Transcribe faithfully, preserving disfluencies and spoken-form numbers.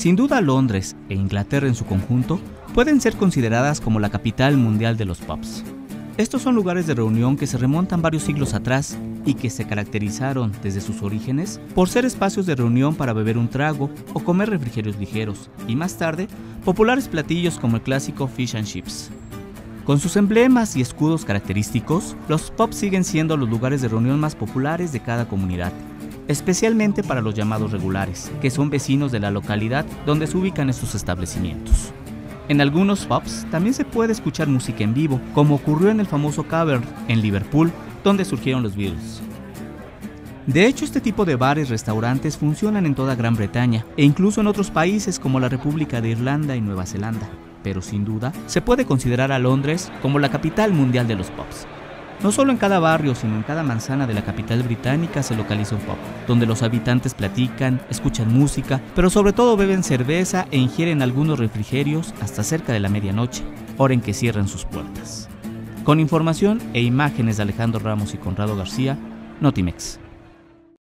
Sin duda, Londres e Inglaterra en su conjunto pueden ser consideradas como la capital mundial de los pubs. Estos son lugares de reunión que se remontan varios siglos atrás y que se caracterizaron desde sus orígenes por ser espacios de reunión para beber un trago o comer refrigerios ligeros y más tarde populares platillos como el clásico fish and chips. Con sus emblemas y escudos característicos, los pubs siguen siendo los lugares de reunión más populares de cada comunidad, especialmente para los llamados regulares, que son vecinos de la localidad donde se ubican estos establecimientos. En algunos pubs también se puede escuchar música en vivo, como ocurrió en el famoso Cavern en Liverpool, donde surgieron los Beatles. De hecho, este tipo de bares y restaurantes funcionan en toda Gran Bretaña e incluso en otros países como la República de Irlanda y Nueva Zelanda, pero sin duda se puede considerar a Londres como la capital mundial de los pubs. No solo en cada barrio, sino en cada manzana de la capital británica se localiza un pub, donde los habitantes platican, escuchan música, pero sobre todo beben cerveza e ingieren algunos refrigerios hasta cerca de la medianoche, hora en que cierran sus puertas. Con información e imágenes de Alejandro Ramos y Conrado García, Notimex.